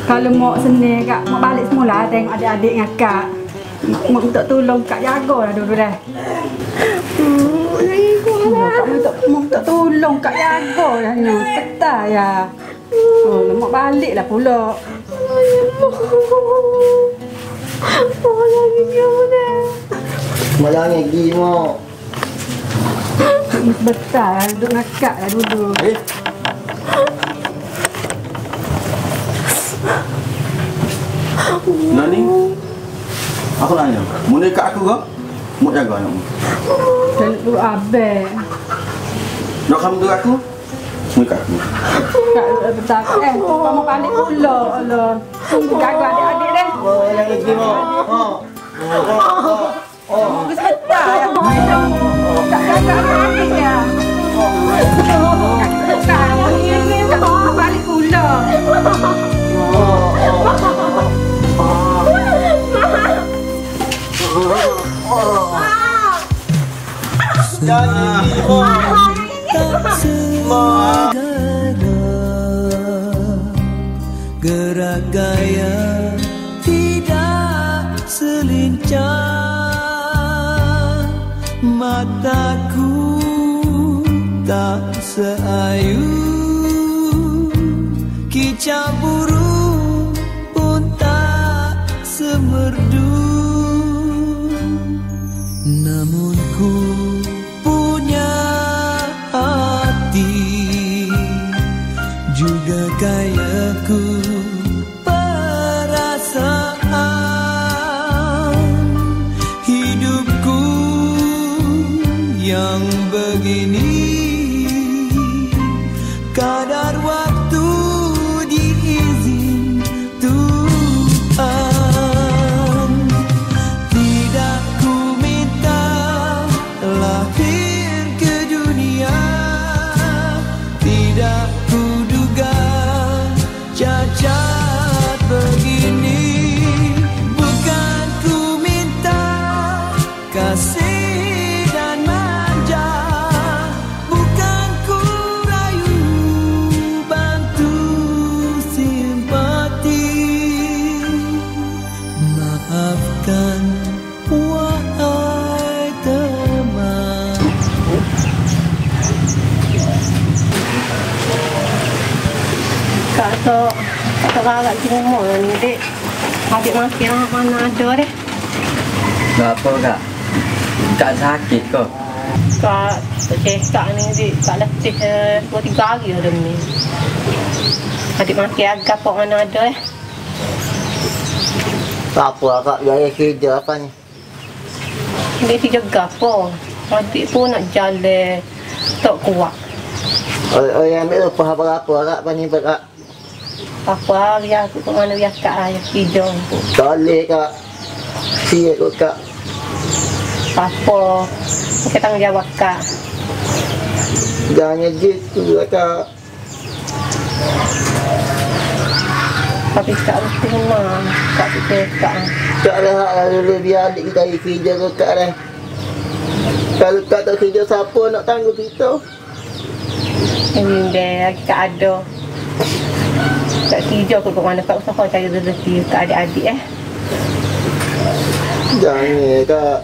Kalau mau seni kak, mau balik semula tengok adik-adik dengan kak. Mau minta tolong kak jaga lah dulu dah. Kak mau minta tolong kak jaga lah ni. Ketar ya. Oh, mau balik lah pula. Malah lagi mau. Sebentar lah duduk dengan kak lah dulu. Nani? Aku nanya, mau dekat aku ke? Mau jaga anakmu? Dan dulu abang. Nak kamu dekat aku? Mau dekat aku? Kak bentar. Kamu balik pula. Allah. Tunggu jaga adik-adik dah. Yang lagi mau. Sebentar ya. Kak jaga adik-adik ya. Kak balik pula. Gerak gaya tidak selincah, mataku tak seayu, kicau burung pun tak semerdu. Namun ku punya hati, juga kayaku perasaan. Hidupku yang begini, kadar waktu diizin Tuhan. Tidak ku minta lahir ke dunia, tidak ku duga cacat begini. Bukan ku minta kasih dan manja, bukan ku rayu bantu simpati. Maafkan wahai teman. Kak kakak di rumah ni dek. Adik makin mana ada deh. Kenapa kak? Kak sakit kok? Kak cekak ni dek. Kak letih 2-3 hari ada ni. Adik makin agak apa mana ada eh. Apa kak? Gaya kerja apa ni? Dia dijaga apa. Adik pun nak jalan tak kuat. Oh yang ambil upah berapa kak? Pani kak? Apa dia aku ke mana dia kak ayah hijau tu. Tak boleh kak. Siap kot kak. Apa kita tanggungjawab kak. Jangan gitu lah kak. Tapi kak mesti menang. Kak cekak. Kak dah hak dulu biar adik kita pergi kerja kot kak dah. Kalau kak tak kerja siapa nak tanggung kita? Ini dia kak ada. Kak hijau ke mana kak usaha cari rezeki kak adik-adik eh. Jangan kak.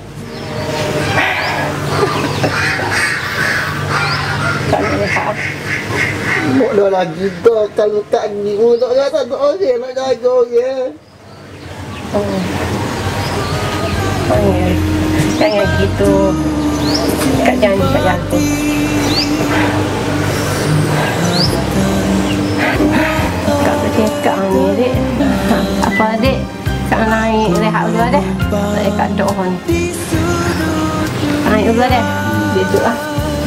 Kak nak lihat. Mau dah lagi dah. Kalau kak ni mulut dah tak ada orang nak jaga orang. Jangan gitu. Kak janji kak jatuh. Kak bercakap ni dek. Apa dek? Kak naik rehat dulu deh. Naik kat doa ni. Naik dulu deh. Duduk lah.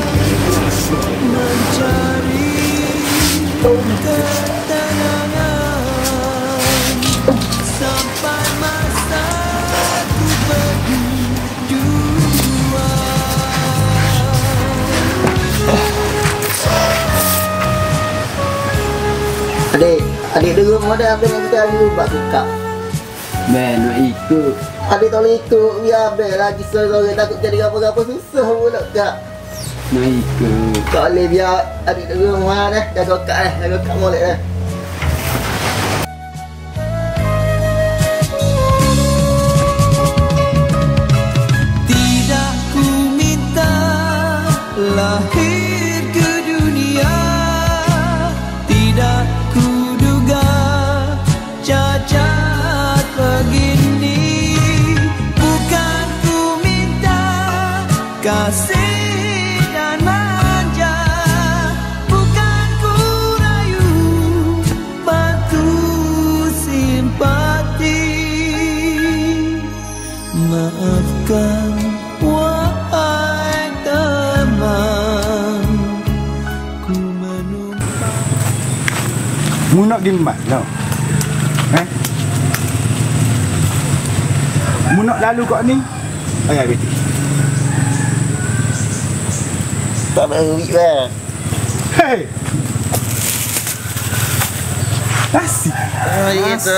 Adik dulu modal abang yang kita lupa buka. Ben nak ikut. Adik tak boleh ikut. Biar abang lagi seorang takut jadi apa-apa susah pula kak. Nak ikut. Tak boleh biar adik dulu rumah dah. Jaga kak dah. Jaga kak molek dah. kasih dan manja, bukan ku rayu, bantu simpati. Maafkan wahai teman, ku menumpang. Mu nak gimbal tau. Mu nak lalu kat ni. Ayah beti. Tak berwik lah. Hei. Nasi. Gitu.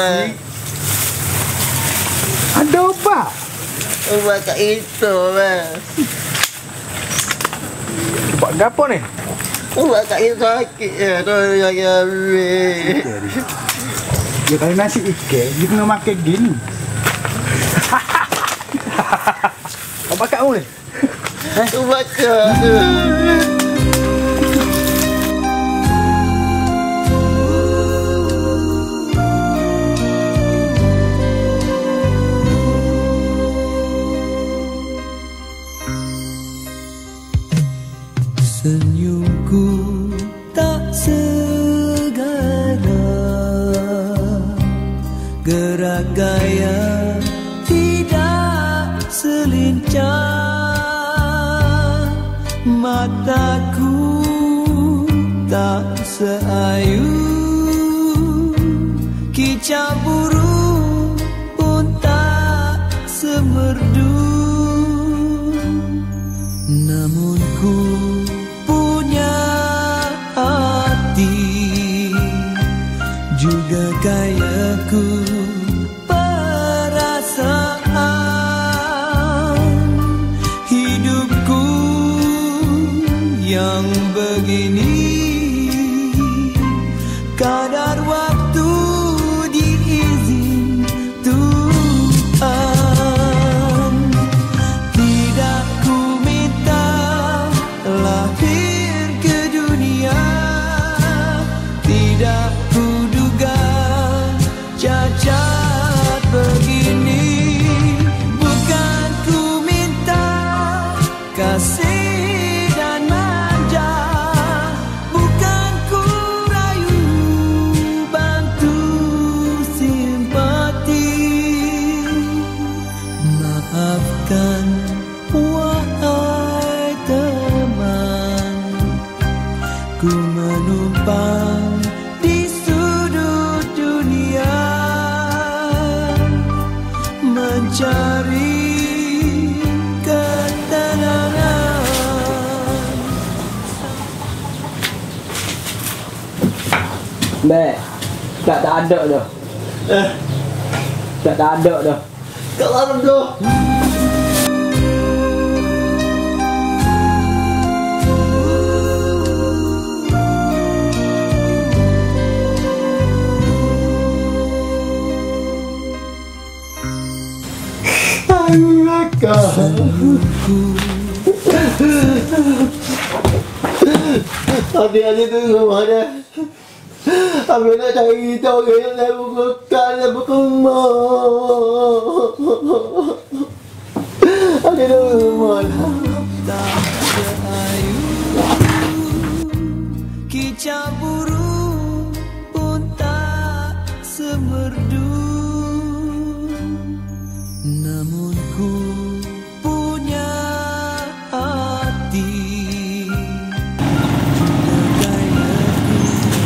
Ada obat. Buat kat itu lah. Buat gapo ni? Buat kat itu sakit ya. Tu yang habis. Dia kalau nasi ikan, dia kena makan gini. Apa kat mu ni? Buat kat. Senyumku tak segala, gerak gaya tidak selincah, mataku tak seayu, kicau burung pun tak semerdu. Namun ku punya hati, juga kayaku perasaan. Hidupku yang begini, kadar waktu diizin Tuhan. Tidak ku minta lahir ke dunia, tidak ku duga cacat begini. Bukan ku minta kasih dan manja, bukan ku rayu, bantu simpati. Maafkan wahai teman, ku menumpang di sudut dunia, mencari ketenangan. Bek, tak ada dah. Tak ada dah. Kat dalam tu. Adik-adik tu rumah dia. Abang nak cari tahu orang yang bukan yang berkemah. Adik tu rumah lah. Tak seayu, kicau burung pun tak semerdu. Namun ku punya hati, juga kayaku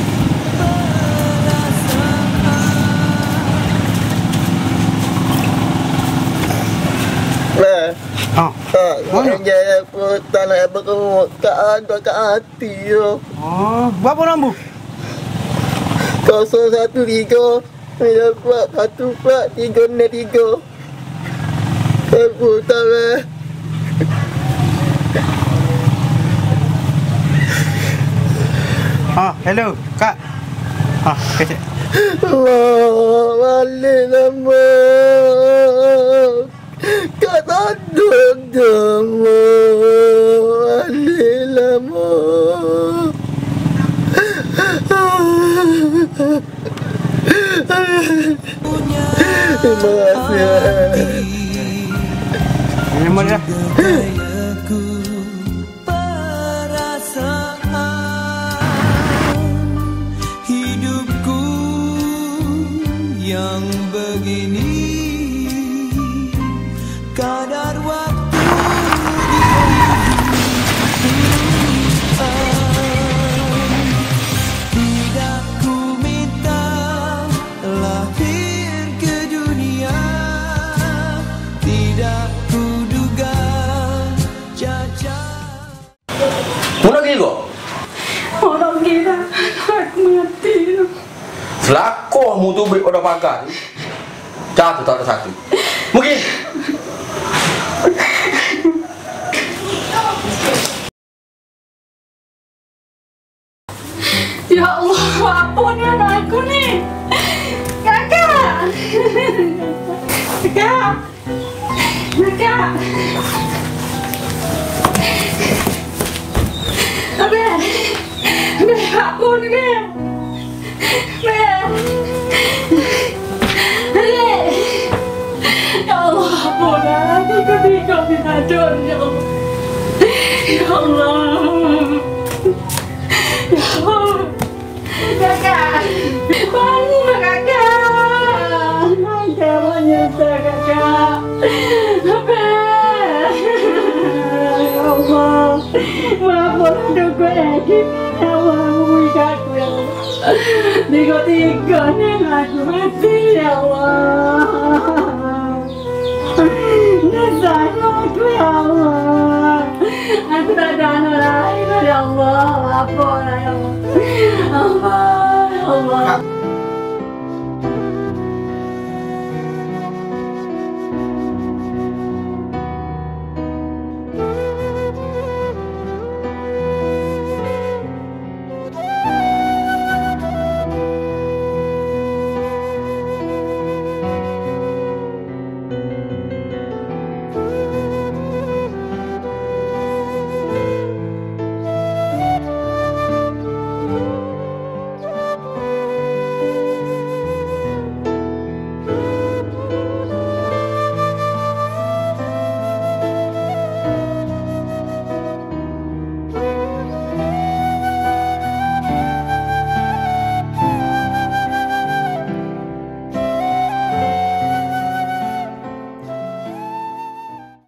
perasaan. Orang jaya pun tak nak berkemah. Kat hati tu. Oh, berapa nombor? 013 14 Aku tak lah. Hello, Kak. Kecik. Allah, balik lama. Kak tak ada lama. Balik lama. Terima kasih. Memang dah. Kayaku begini, kadar waktu di tidak ku minta lahir ke dunia, tidak ku duga cacat. Mana gila? Orang gila, aku mati. Selakoh mu tu beri orang pagar tu. Jatuh tak ada satu. Mungkin. Ya Allah, ampun anakku nih. Kakak. Kakak. Kakak. Abe. Abe, ampun Abe. Abe. Abe. Ya Allah, ampun anakku nih, kau binatang ya Allah. Ya Allah. Ya Allah. Kakak, bangun kakak. Kakak menyesal kakak. Abang. Ya Allah, maafkan doku lagi. Ya Allah, beri aku ya Allah. Tiga-tiganya aku mati ya Allah. Nyesal aku ya Allah. Aku tak ada anak lain ya Allah. Apa ya Allah. Allah, Allah.